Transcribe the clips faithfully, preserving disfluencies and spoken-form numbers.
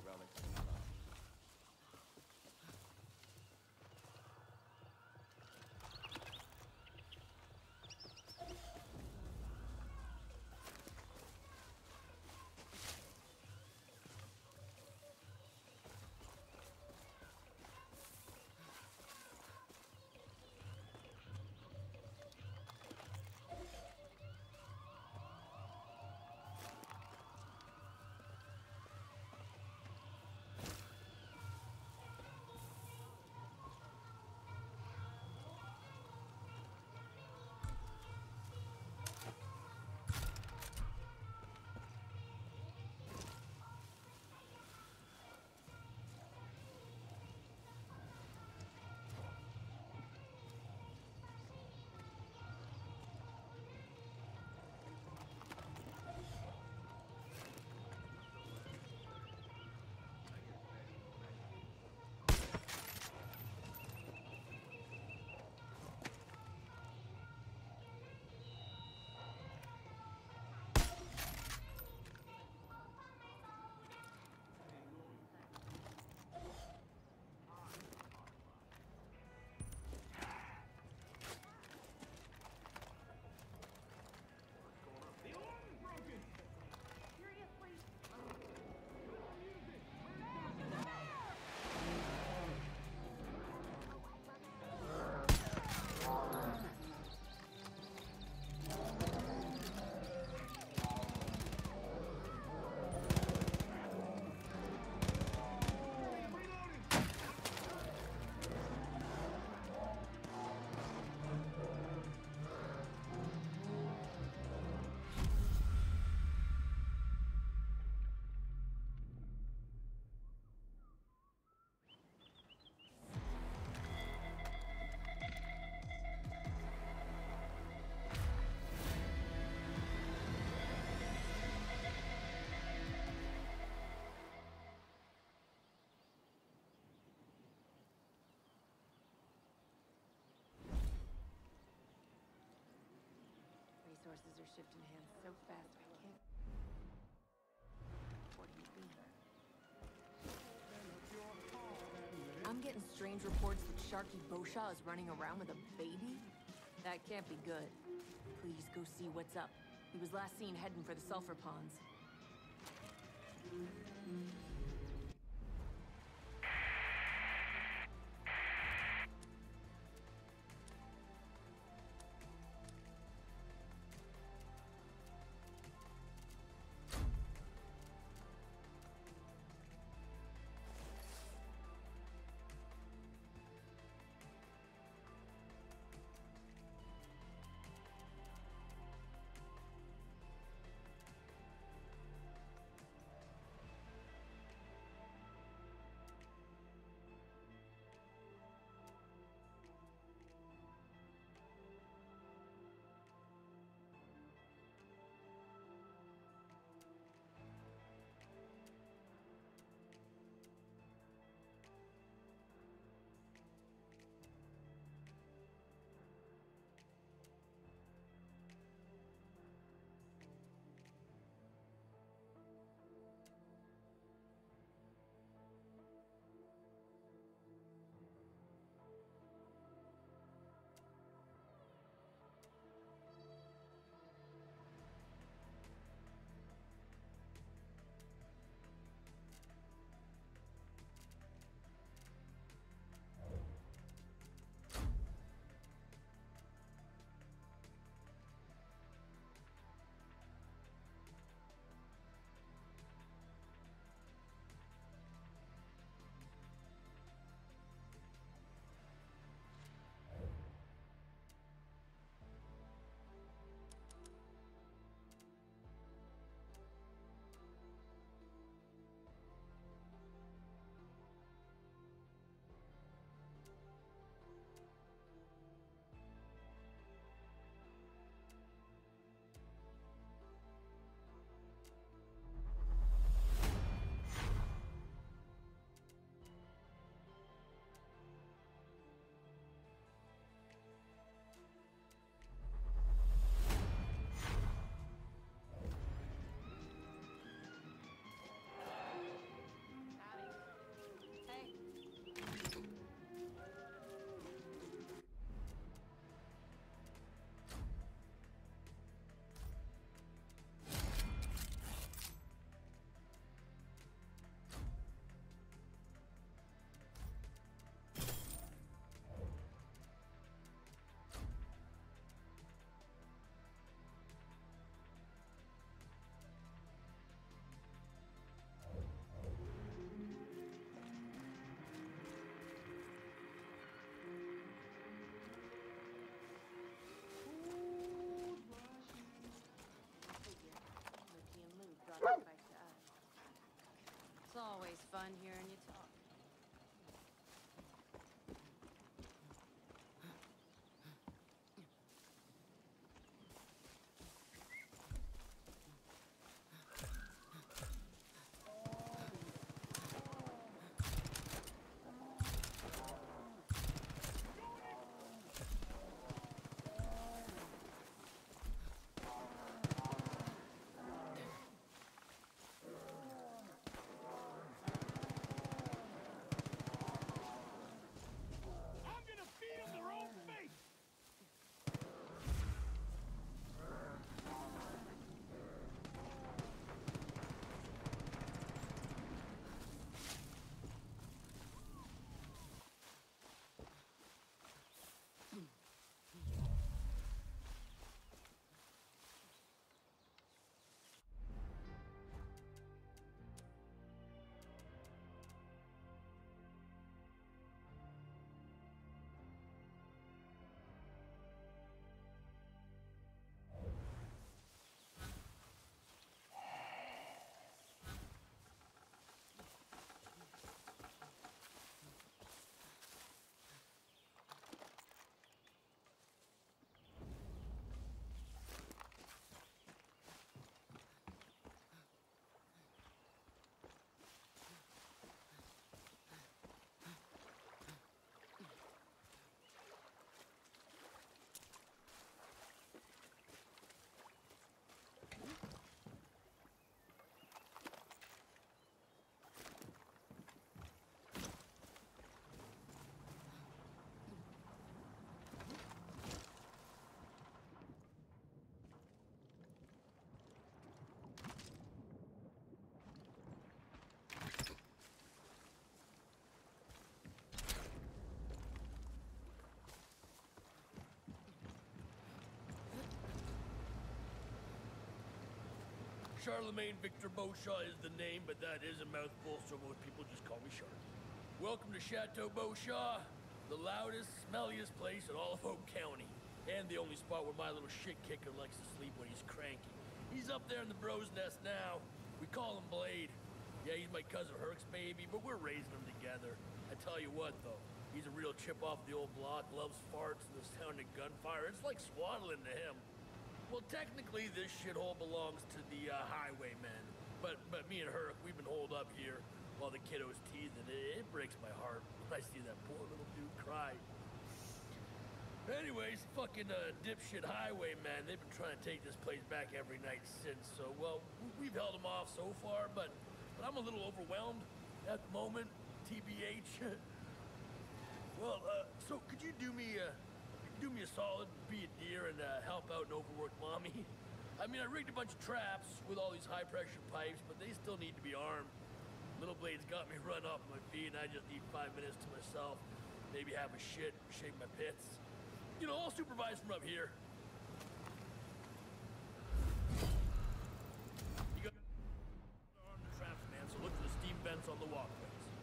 relics we found. Resources are shifting hands so fast I can't. What do you mean? I'm getting strange reports that Sharky Boshaw is running around with a baby. That can't be good. Please go see what's up. He was last seen heading for the sulfur ponds. Charlemagne Victor Beauchamp is the name, but that is a mouthful, so most people just call me Sharky. Welcome to Chateau Beauchamp, the loudest, smelliest place in all of Oak County. And the only spot where my little shit kicker likes to sleep when he's cranky. He's up there in the Bros Nest now. We call him Blade. Yeah, he's my cousin Herc's baby, but we're raising him together. I tell you what, though, he's a real chip off the old block, loves farts and the sound of gunfire. It's like swaddling to him. Well, technically, this shithole belongs to the uh, highwaymen. But but me and Herc, we've been holed up here while the kiddo's teething. It, it breaks my heart when I see that poor little dude cry. Anyways, fucking uh, dipshit highwaymen, they've been trying to take this place back every night since. So, well, we've held them off so far, but, but I'm a little overwhelmed at the moment, T B H. Well, uh, so could you do me a... do me a solid, be a dear, and uh, help out an overworked mommy? I mean, I rigged a bunch of traps with all these high-pressure pipes, but they still need to be armed. Little Blade's got me run off my feet, and I just need five minutes to myself. Maybe have a shit, shake my pits. You know, I'll supervise from up here. You got arm the traps, man, so look for the steam vents on the walkways.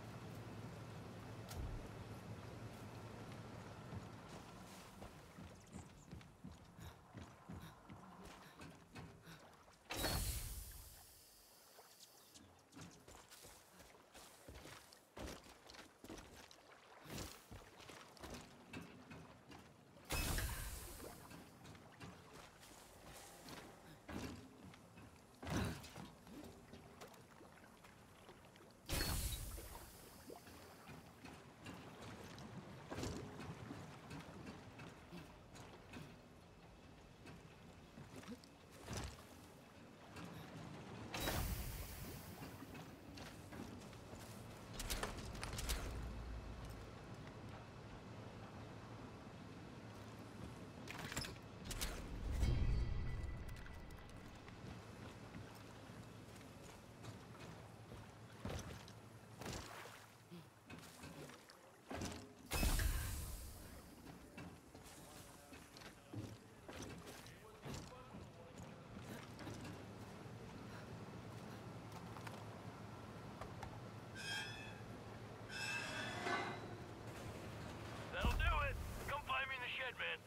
Man.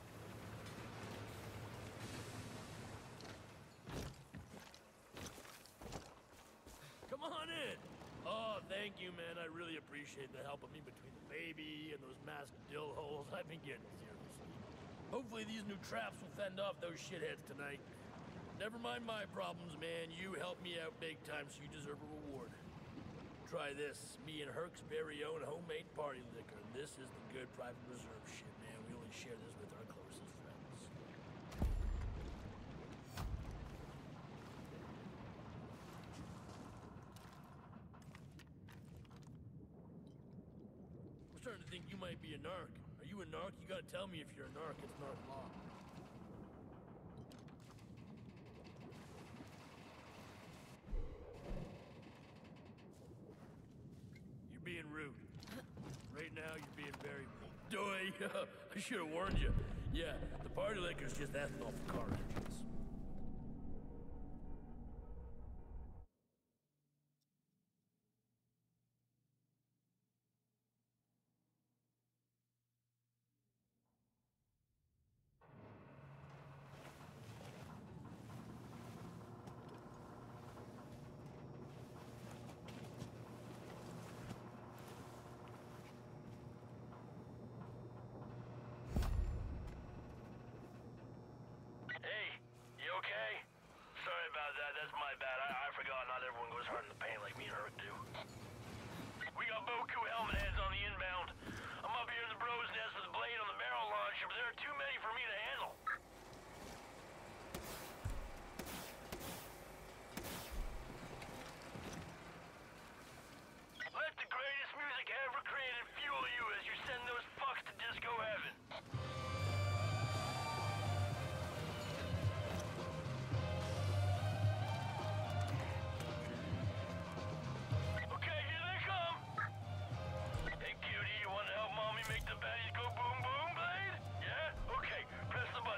Come on in. Oh, thank you, man. I really appreciate the help of me between the baby and those masked dill holes. I've been getting seriously. Hopefully these new traps will fend off those shitheads tonight. Never mind my problems, man. You helped me out big time, so you deserve a reward. Try this. Me and Herc's very own homemade party liquor. This is the good private reserve shit, man. We only share this with our closest friends. I'm starting to think you might be a narc. Are you a narc? You gotta tell me if you're a narc. It's narc law. You're being rude. Right now, you're being very rude. Doy, I should have warned you. Yeah, the party liquor's just ethanol for car engines. Make the baddies go boom boom, Blade? Yeah? Okay, press the button.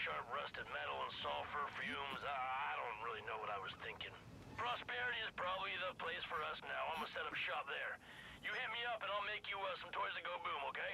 sharp rusted metal and sulfur fumes. I, I don't really know what I was thinking. Prosperity is probably the place for us now. I'm gonna set up shop there. You hit me up and I'll make you uh, some toys that go boom, okay?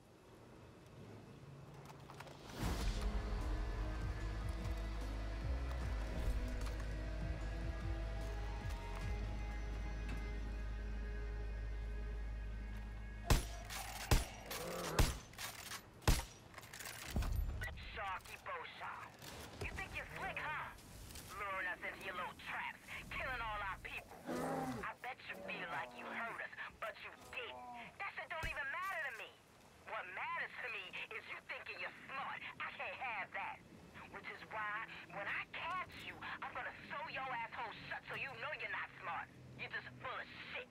Sharky Beauchamp. You think you're slick, huh? Luring us into your little traps, killing all our people. I bet you feel like you hurt us, but you didn't. That shit don't even matter to me. What matters to me is you thinking you're smart. I can't have that. Which is why, when I catch you, I'm gonna sew your asshole shut so you know you're not smart. You're just full of shit.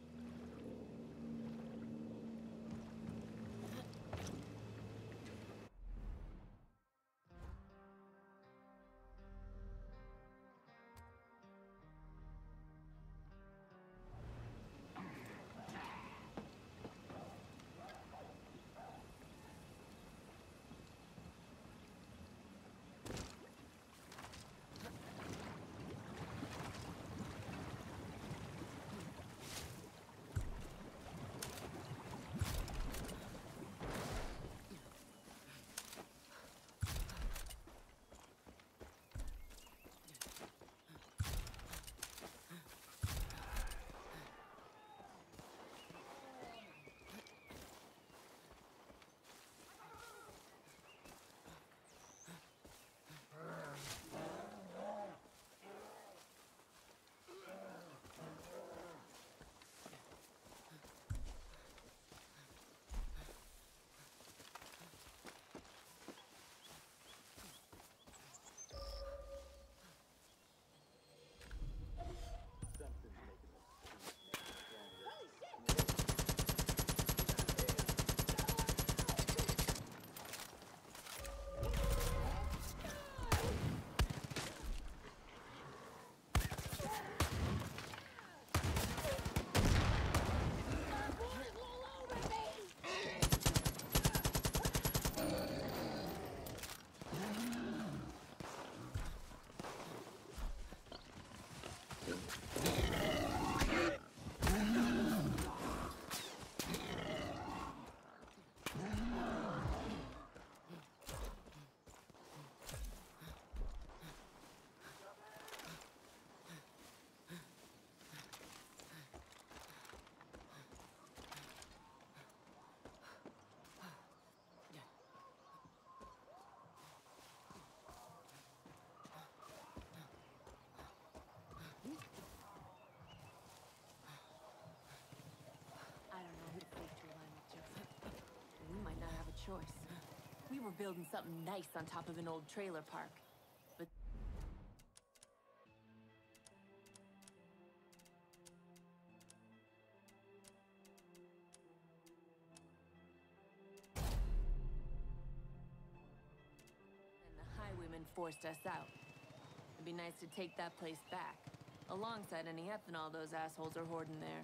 Choice. We were building something nice on top of an old trailer park. But then the highwaymen forced us out. It'd be nice to take that place back, alongside any ethanol those assholes are hoarding there.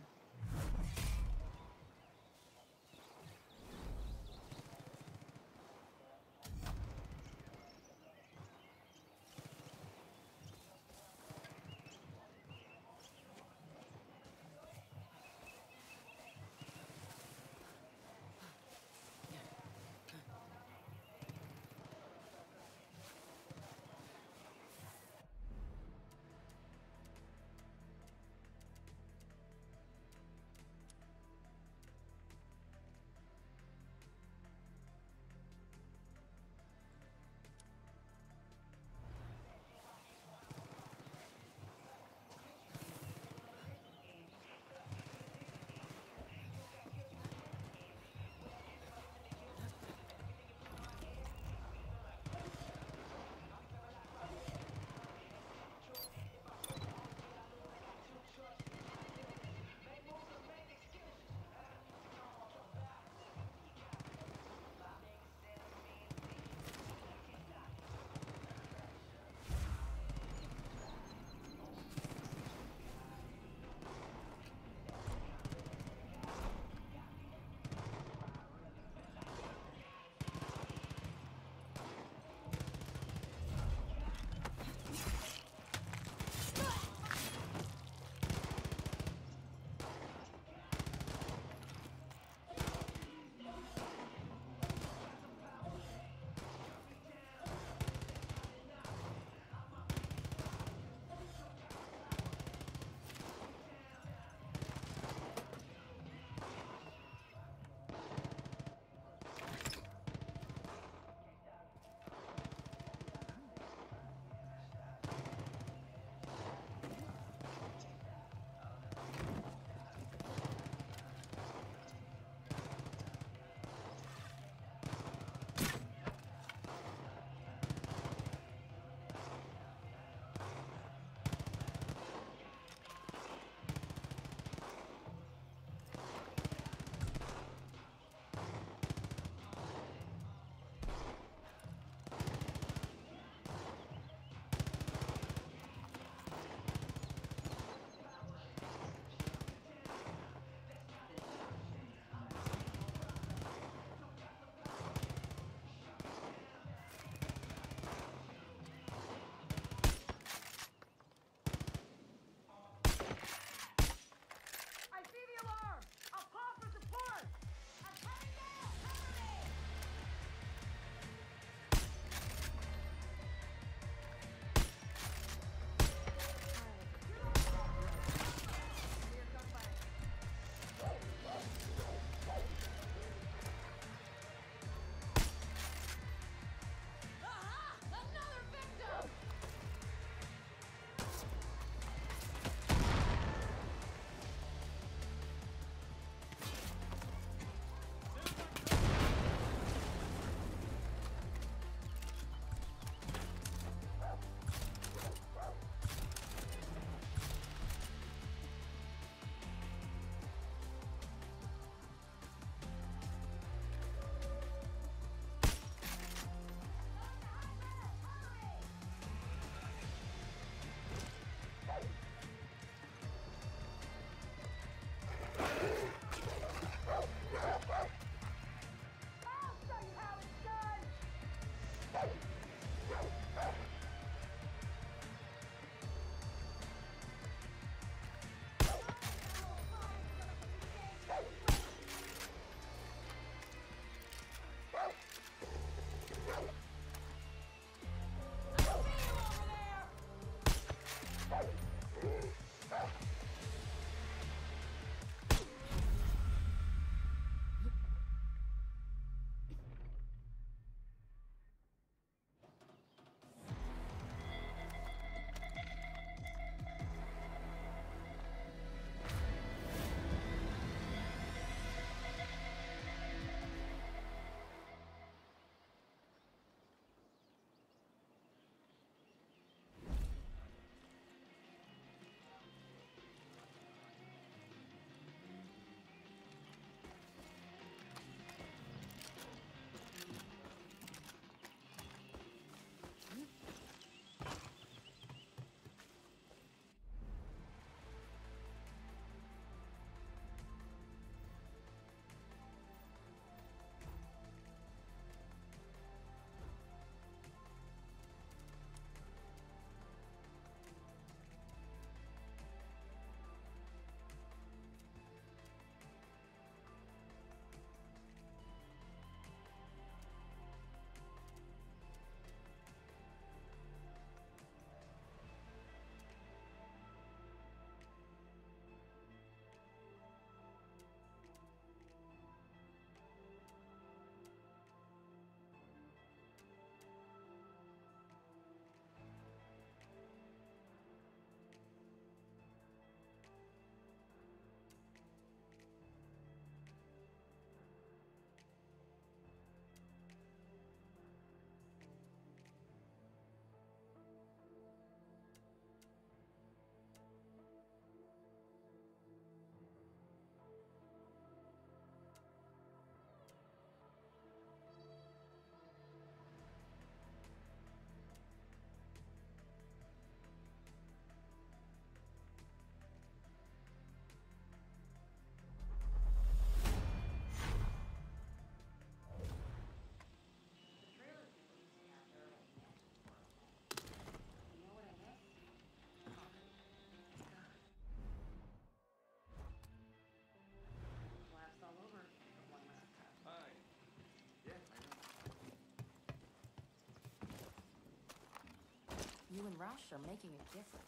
You and Rush are making a difference.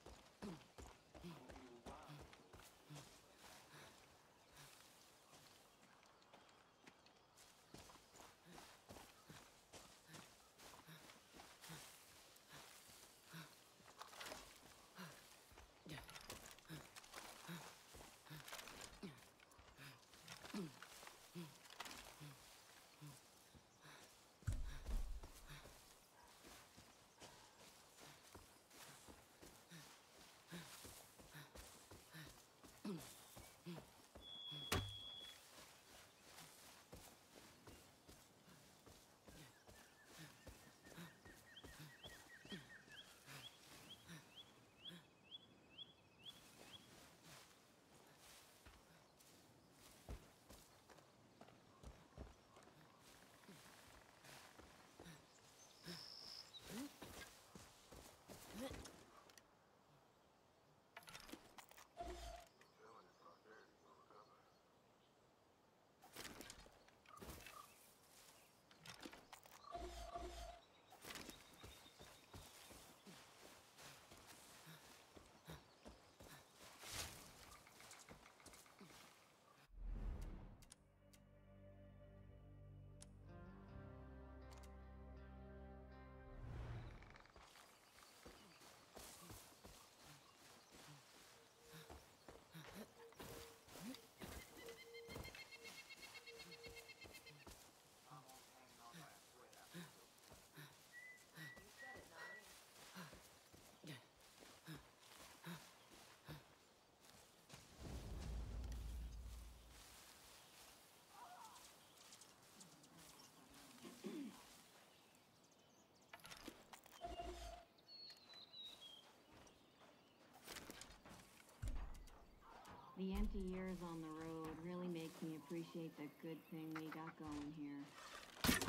The empty years on the road really makes me appreciate the good thing we got going here.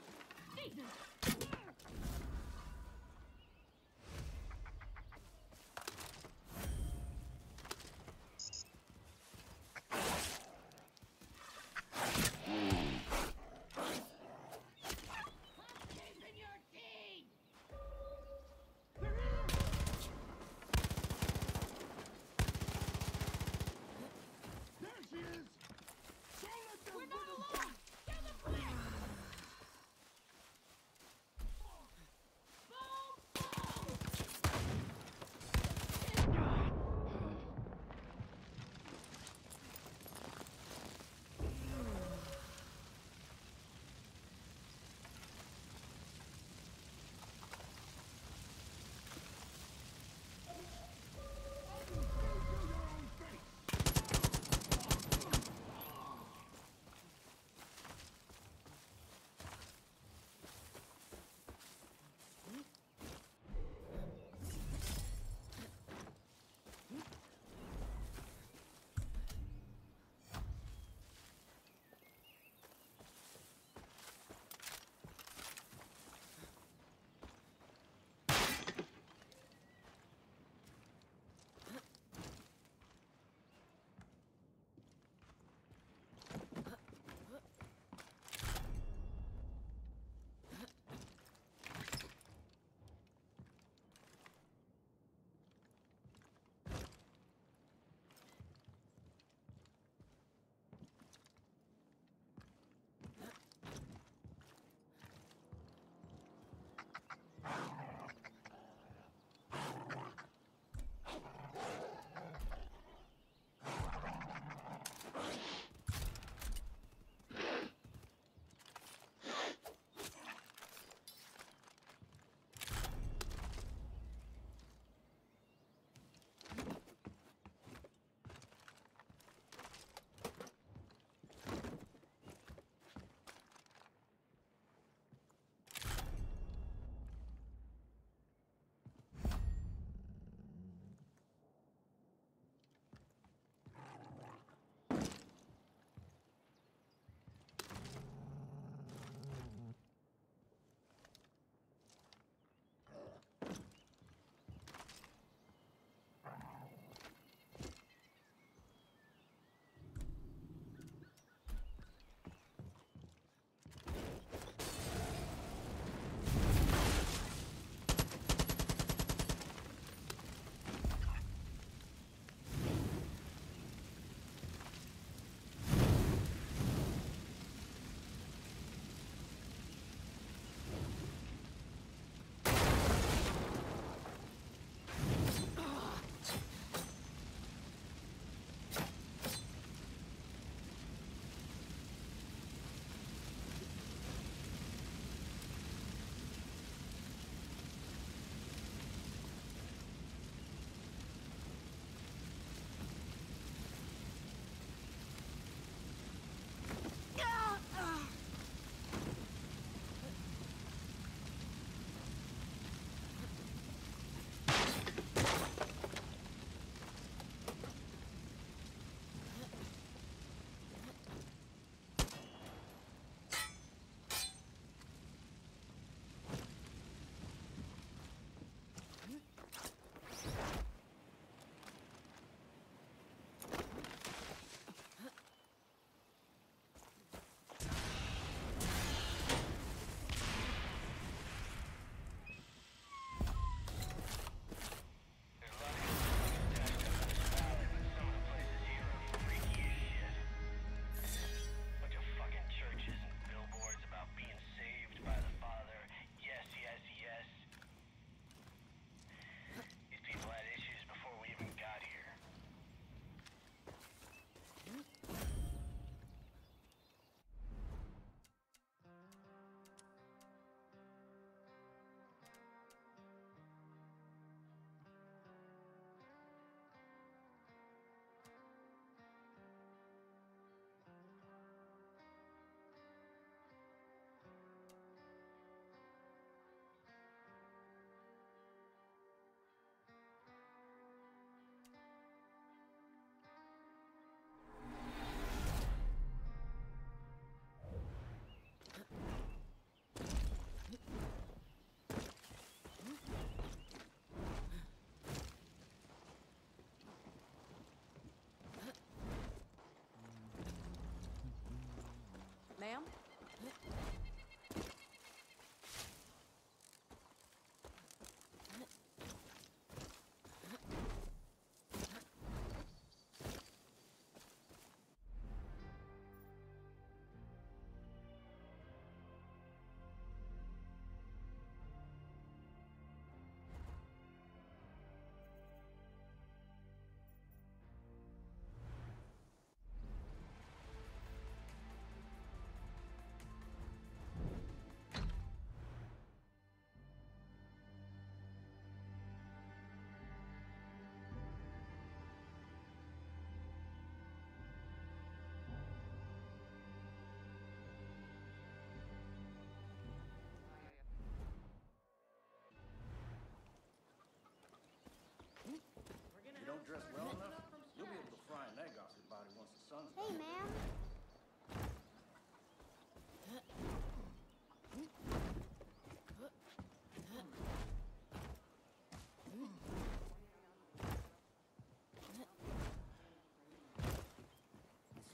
Jesus!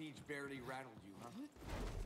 speech barely rattled you, huh?